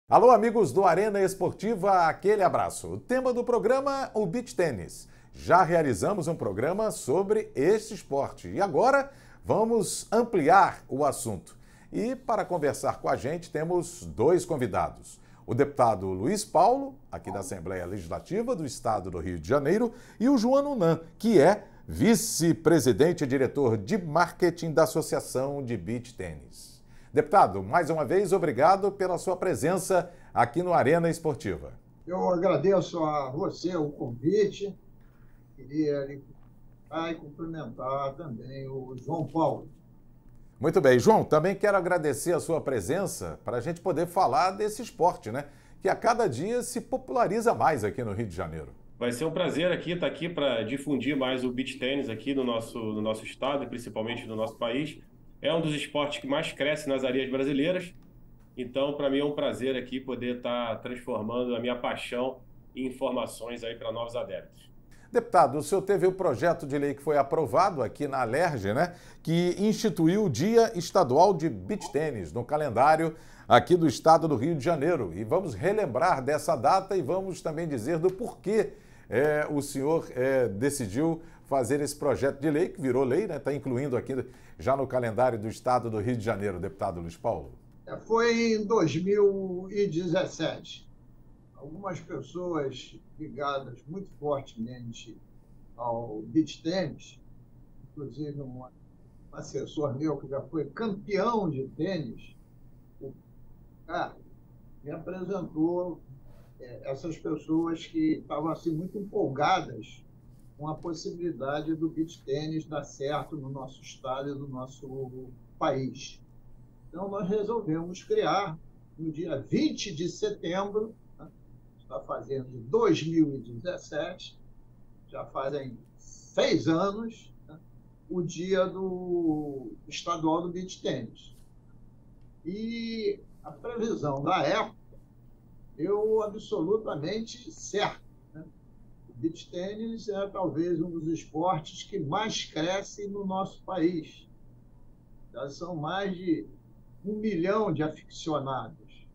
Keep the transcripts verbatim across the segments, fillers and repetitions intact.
Alô, amigos do Arena Esportiva, aquele abraço. O tema do programa, o beach tênis. Já realizamos um programa sobre este esporte e agora vamos ampliar o assunto. E para conversar com a gente temos dois convidados. O deputado Luiz Paulo, aqui da Assembleia Legislativa do Estado do Rio de Janeiro, e o João Nunan, que é vice-presidente e diretor de marketing da Associação de Beach Tênis. Deputado, mais uma vez, obrigado pela sua presença aqui no Arena Esportiva. Eu agradeço a você o convite. Queria lhe cumprimentar e cumprimentar também o João Paulo. Muito bem. João, também quero agradecer a sua presença para a gente poder falar desse esporte, né? Que a cada dia se populariza mais aqui no Rio de Janeiro. Vai ser um prazer aqui estar aqui para difundir mais o beach tênis aqui no nosso, no nosso estado e principalmente no nosso país. É um dos esportes que mais cresce nas areias brasileiras. Então, para mim é um prazer aqui poder estar transformando a minha paixão em informações aí para novos adeptos. Deputado, o senhor teve o projeto de lei que foi aprovado aqui na Alerj, né, que instituiu o Dia Estadual de Beach Tênis no calendário aqui do estado do Rio de Janeiro. E vamos relembrar dessa data e vamos também dizer do porquê é, o senhor é, decidiu fazer esse projeto de lei, que virou lei, né, está incluindo aqui já no calendário do estado do Rio de Janeiro, deputado Luiz Paulo. Foi em dois mil e dezessete. Algumas pessoas ligadas muito fortemente ao beach tênis, inclusive um assessor meu que já foi campeão de tênis, o cara, me apresentou é, essas pessoas que estavam assim, muito empolgadas com a possibilidade do beach tênis dar certo no nosso estado e no nosso país. Então, nós resolvemos criar, no dia vinte de setembro, está fazendo de dois mil e dezessete, já fazem seis anos, né, o dia do estadual do beach tênis. E a previsão da época deu absolutamente certo. Né? O beach tênis é talvez um dos esportes que mais cresce no nosso país. Já são mais de um milhão de aficionados.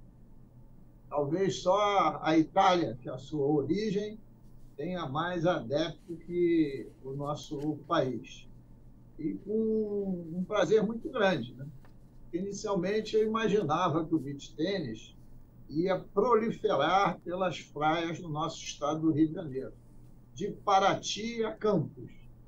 Talvez só a Itália, que é a sua origem, tenha mais adeptos que o nosso país. E com um prazer muito grande. Né? Inicialmente, eu imaginava que o beach tênis ia proliferar pelas praias do nosso estado do Rio de Janeiro, de Paraty a Campos.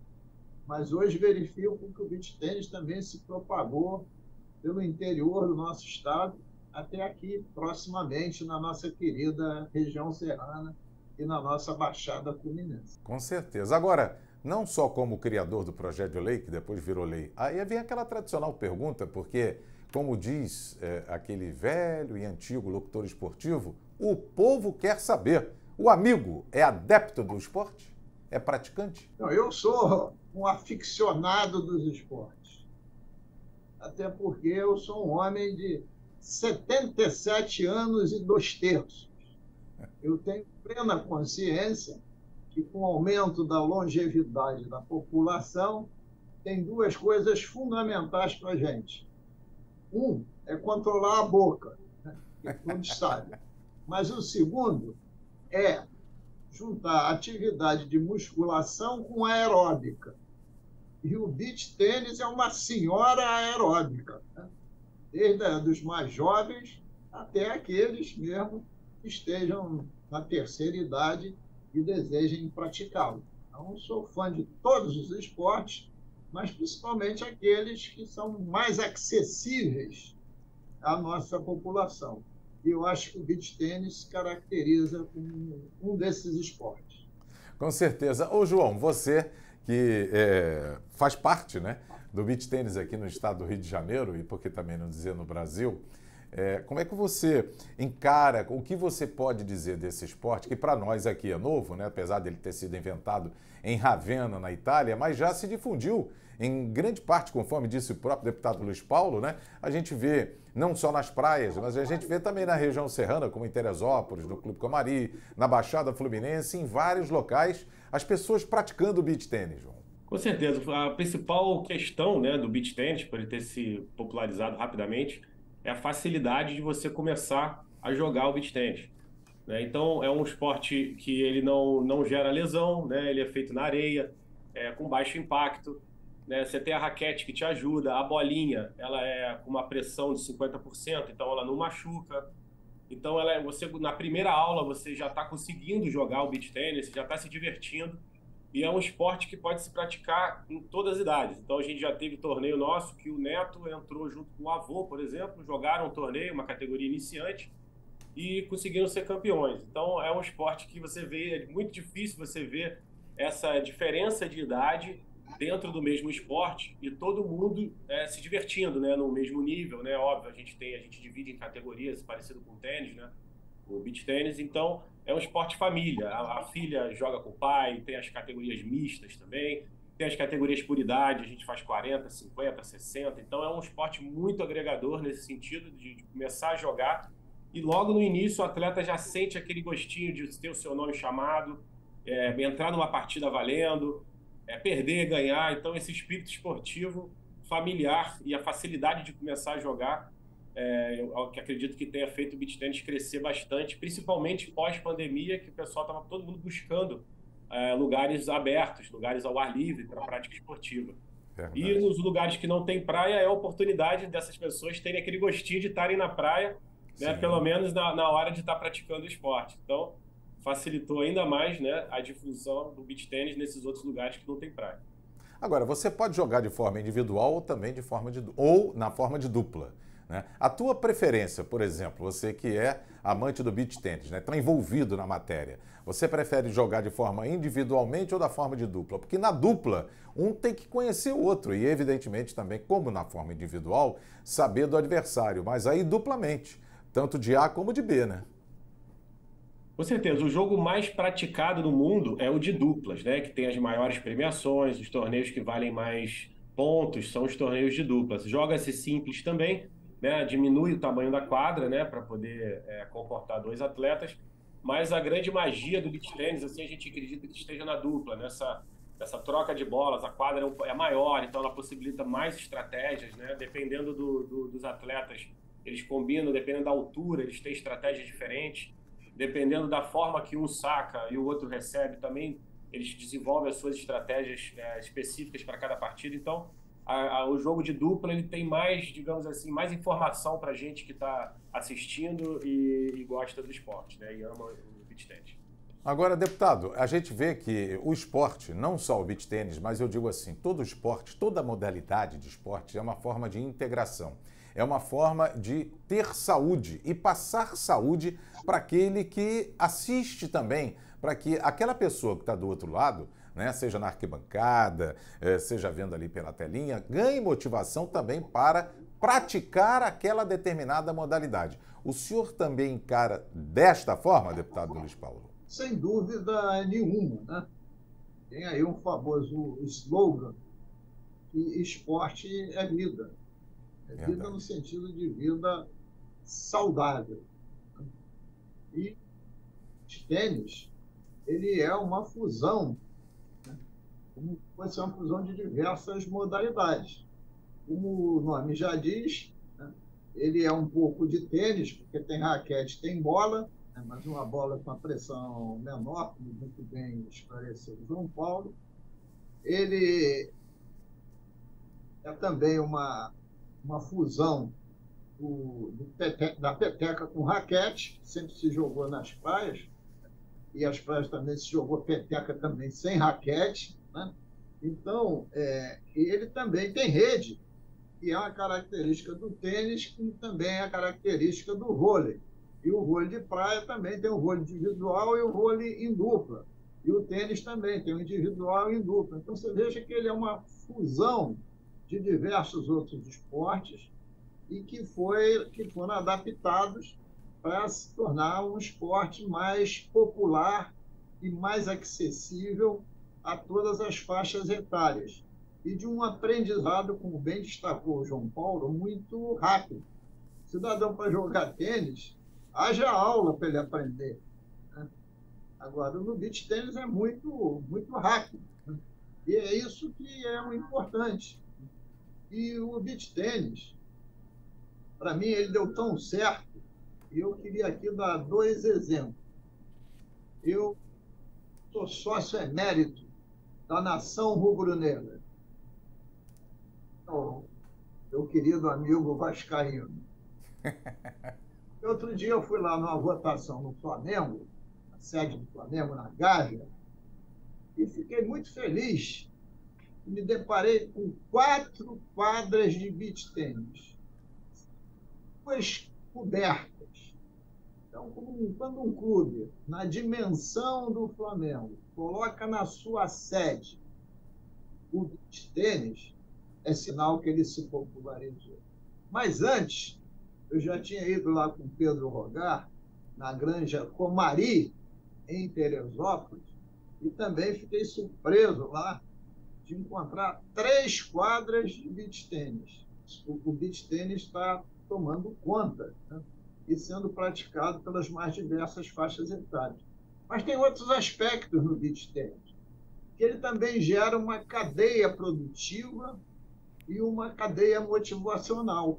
Mas hoje verifico que o beach tênis também se propagou pelo interior do nosso estado, até aqui, proximamente, na nossa querida região serrana e na nossa Baixada Fluminense. Com certeza. Agora, não só como criador do projeto de lei, que depois virou lei, aí vem aquela tradicional pergunta, porque, como diz é, aquele velho e antigo locutor esportivo, o povo quer saber. O amigo é adepto do esporte? É praticante? Não, eu sou um aficionado dos esportes. Até porque eu sou um homem de setenta e sete anos e dois terços. Eu tenho plena consciência que, com o aumento da longevidade da população, tem duas coisas fundamentais para a gente. Um é controlar a boca, né? Que todos sabem. Mas o segundo é juntar atividade de musculação com aeróbica. E o beach tênis é uma senhora aeróbica, né? Desde os mais jovens até aqueles mesmo que estejam na terceira idade e desejem praticá-lo. Então, sou fã de todos os esportes, mas principalmente aqueles que são mais acessíveis à nossa população. E eu acho que o beach tênis se caracteriza como um desses esportes. Com certeza. Ô, João, você que é, faz parte, né, do beach tênis aqui no estado do Rio de Janeiro, e por que também não dizer no Brasil, é, como é que você encara, o que você pode dizer desse esporte, que para nós aqui é novo, né, apesar dele ter sido inventado em Ravenna, na Itália, mas já se difundiu em grande parte, conforme disse o próprio deputado Luiz Paulo, né, a gente vê não só nas praias, mas a gente vê também na região serrana, como em Teresópolis, no Clube Camari, na Baixada Fluminense, em vários locais, as pessoas praticando o beach tênis, João. Com certeza. A principal questão, né, do beach tênis, por ele ter se popularizado rapidamente, é a facilidade de você começar a jogar o beach tennis, né? Então, é um esporte que ele não, não gera lesão, né? Ele é feito na areia, é, com baixo impacto, né? Você tem a raquete que te ajuda, a bolinha, ela é com uma pressão de cinquenta por cento, então ela não machuca. Então, ela é, você, na primeira aula, você já está conseguindo jogar o beach tennis, já está se divertindo, e é um esporte que pode se praticar em todas as idades. Então, a gente já teve torneio nosso que o neto entrou junto com o avô, por exemplo, jogaram um torneio, uma categoria iniciante, e conseguiram ser campeões. Então, é um esporte que você vê, é muito difícil você ver essa diferença de idade dentro do mesmo esporte e todo mundo é, se divertindo, né, no mesmo nível, né? Óbvio, a gente tem, a gente divide em categorias, parecido com o tênis, né? O beach tênis, então é um esporte família. A, a filha joga com o pai, tem as categorias mistas também, tem as categorias por idade, a gente faz quarenta, cinquenta, sessenta, então é um esporte muito agregador nesse sentido de, de começar a jogar e logo no início o atleta já sente aquele gostinho de ter o seu nome chamado, é, entrar numa partida valendo, é, perder, ganhar. Então esse espírito esportivo familiar e a facilidade de começar a jogar, é, eu que acredito que tenha feito o beach tennis crescer bastante, principalmente pós-pandemia, que o pessoal estava todo mundo buscando é, lugares abertos, lugares ao ar livre para a prática esportiva. Verdade. E nos lugares que não tem praia, é a oportunidade dessas pessoas terem aquele gostinho de estarem na praia, né, pelo menos na, na hora de estar praticando o esporte. Então, facilitou ainda mais, né, a difusão do beach tennis nesses outros lugares que não tem praia. Agora, você pode jogar de forma individual ou também de forma de, ou na forma de dupla, né? A tua preferência, por exemplo, você que é amante do beach tennis, né, está envolvido na matéria, você prefere jogar de forma individualmente ou da forma de dupla? Porque na dupla, um tem que conhecer o outro e, evidentemente, também, como na forma individual, saber do adversário, mas aí duplamente, tanto de A como de B, né? Com certeza, o jogo mais praticado no mundo é o de duplas, né? Que tem as maiores premiações, os torneios que valem mais pontos são os torneios de duplas. Joga-se simples também, né? Diminui o tamanho da quadra, né? Para poder é, comportar dois atletas. Mas a grande magia do beach tennis, assim, a gente acredita que esteja na dupla, nessa, nessa troca de bolas. A quadra é maior, então ela possibilita mais estratégias, né? Dependendo do, do, dos atletas, eles combinam, dependendo da altura, eles têm estratégias diferentes. Dependendo da forma que um saca e o outro recebe, também eles desenvolvem as suas estratégias é, específicas para cada partida. Então, a, a, o jogo de dupla ele tem mais, digamos assim, mais informação para a gente que está assistindo e, e gosta do esporte, né? E ama o beach tennis. Agora, deputado, a gente vê que o esporte, não só o beach tennis, mas eu digo assim, todo esporte, toda modalidade de esporte é uma forma de integração. É uma forma de ter saúde e passar saúde para aquele que assiste também, para que aquela pessoa que está do outro lado, né, seja na arquibancada, seja vendo ali pela telinha, ganhe motivação também para praticar aquela determinada modalidade. O senhor também encara desta forma, deputado Luiz Paulo? Sem dúvida nenhuma, né? Tem aí um famoso slogan que esporte é vida. É vida Verdade. No sentido de vida saudável. E o tênis, ele é uma fusão, né? Como pode ser uma fusão de diversas modalidades. Como o nome já diz, né? Ele é um pouco de tênis, porque tem raquete, tem bola, né? Mas uma bola com uma pressão menor, como muito bem esclareceu o João Paulo. Ele é também uma uma fusão do, do pete, da peteca com raquete, que sempre se jogou nas praias, e as praias também se jogou peteca também sem raquete, né? Então, é, ele também tem rede, que é uma característica do tênis, e também é a característica do vôlei. E o vôlei de praia também tem o vôlei individual e o vôlei em dupla. E o tênis também tem o individual e em dupla. Então, você veja que ele é uma fusão de diversos outros esportes e que, foi, que foram adaptados para se tornar um esporte mais popular e mais acessível a todas as faixas etárias. E de um aprendizado, como bem destacou o João Paulo, muito rápido. O cidadão, para jogar tênis, haja aula para ele aprender, né? Agora, no beach tênis é muito, muito rápido, né? E é isso que é o importante. E o beach tênis, para mim, ele deu tão certo E eu queria aqui dar dois exemplos. Eu sou sócio emérito da Nação Rubro-Negra. Então, meu querido amigo vascaíno. Outro dia eu fui lá numa votação no Flamengo, na sede do Flamengo, na Gávea, e fiquei muito feliz. Me deparei com quatro quadras de beach tênis, duas cobertas. Então, quando um clube, na dimensão do Flamengo, coloca na sua sede o beach tênis, é sinal que ele se popularizou. Mas antes, eu já tinha ido lá com Pedro Rogar, na Granja Comari, em Teresópolis, e também fiquei surpreso lá de encontrar três quadras de beach tênis. O, o beach tênis está tomando conta, né? E sendo praticado pelas mais diversas faixas etárias. Mas tem outros aspectos no beach tênis, que ele também gera uma cadeia produtiva e uma cadeia motivacional.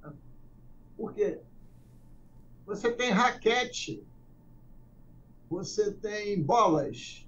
Porque você tem raquete, você tem bolas,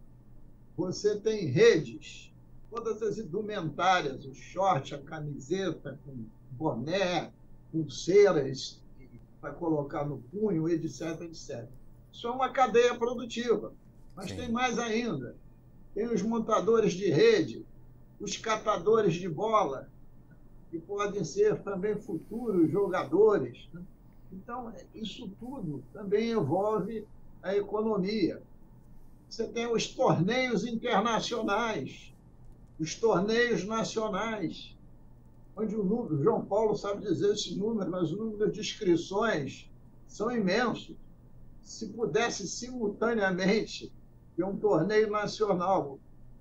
você tem redes, todas as indumentárias, o short, a camiseta, com boné, pulseiras para colocar no punho, etc, etcétera. Isso é uma cadeia produtiva. Mas Sim. tem mais ainda. Tem os montadores de rede, os catadores de bola, que podem ser também futuros jogadores, né? Então, isso tudo também envolve a economia. Você tem os torneios internacionais, os torneios nacionais, onde o número, o João Paulo sabe dizer esse número, mas o número de inscrições são imensos. Se pudesse simultaneamente ter um torneio nacional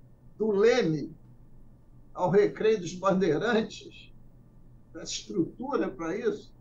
do Leme ao Recreio dos Bandeirantes, a estrutura para isso,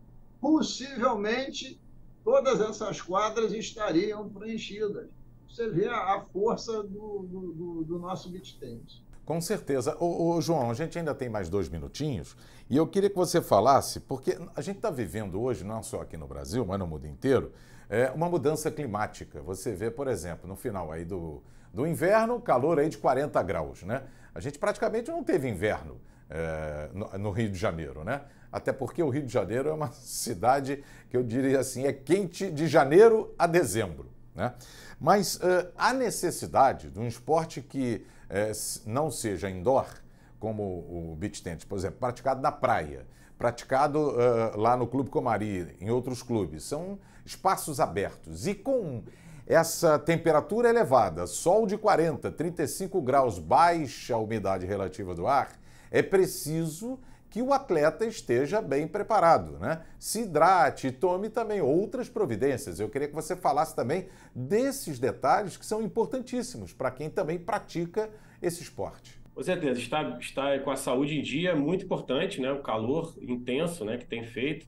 possivelmente todas essas quadras estariam preenchidas. Você vê a força do, do, do nosso beach tennis. Com certeza. Ô, ô, João, a gente ainda tem mais dois minutinhos e eu queria que você falasse, porque a gente está vivendo hoje, não só aqui no Brasil, mas no mundo inteiro, é uma mudança climática. Você vê, por exemplo, no final aí do, do inverno, calor aí de quarenta graus, né? A gente praticamente não teve inverno é, no, no Rio de Janeiro, né? Até porque o Rio de Janeiro é uma cidade que eu diria assim, é quente de janeiro a dezembro, né? Mas uh, há necessidade de um esporte que uh, não seja indoor, como o beach tennis, por exemplo, praticado na praia, praticado uh, lá no Clube Comari, em outros clubes. São espaços abertos e com essa temperatura elevada, sol de quarenta, trinta e cinco graus, baixa umidade relativa do ar, é preciso que o atleta esteja bem preparado, né? Se hidrate e tome também outras providências. Eu queria que você falasse também desses detalhes que são importantíssimos para quem também pratica esse esporte. Com certeza, estar, estar com a saúde em dia é muito importante, né? O calor intenso, né, que tem feito,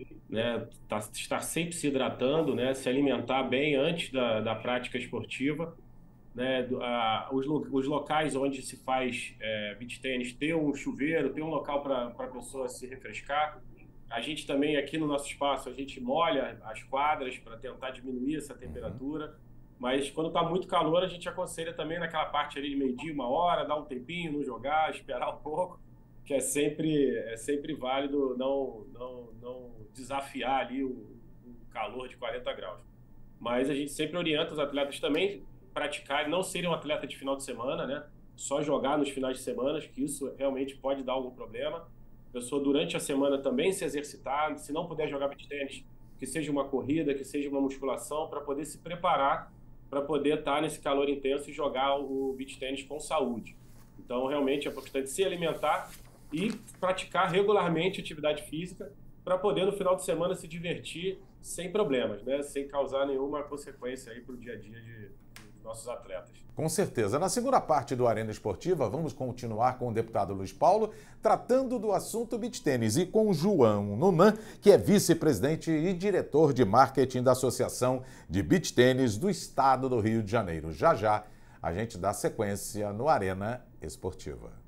né? Tá, estar sempre se hidratando, né? Se alimentar bem antes da, da prática esportiva. Né, a, os, os locais onde se faz é, beach tênis, ter um chuveiro, ter um local para a pessoa se refrescar. A gente também, aqui no nosso espaço, a gente molha as quadras para tentar diminuir essa temperatura, mas quando está muito calor, a gente aconselha também naquela parte ali de meio-dia, uma hora, dar um tempinho, não jogar, esperar um pouco, que é sempre, é sempre válido não, não, não desafiar ali o, o calor de quarenta graus. Mas a gente sempre orienta os atletas também praticar, não serem um atleta de final de semana, né? Só jogar nos finais de semana, que isso realmente pode dar algum problema. A pessoa durante a semana também se exercitar, se não puder jogar beach tênis, que seja uma corrida, que seja uma musculação, para poder se preparar, para poder estar nesse calor intenso e jogar o beach tênis com saúde. Então, realmente é importante se alimentar e praticar regularmente atividade física para poder, no final de semana, se divertir sem problemas, né? Sem causar nenhuma consequência aí para o dia a dia de nossos atletas. Com certeza. Na segunda parte do Arena Esportiva, vamos continuar com o deputado Luiz Paulo, tratando do assunto beach tênis, e com João Nunan, que é vice-presidente e diretor de marketing da Associação de Beach Tênis do Estado do Rio de Janeiro. Já já a gente dá sequência no Arena Esportiva.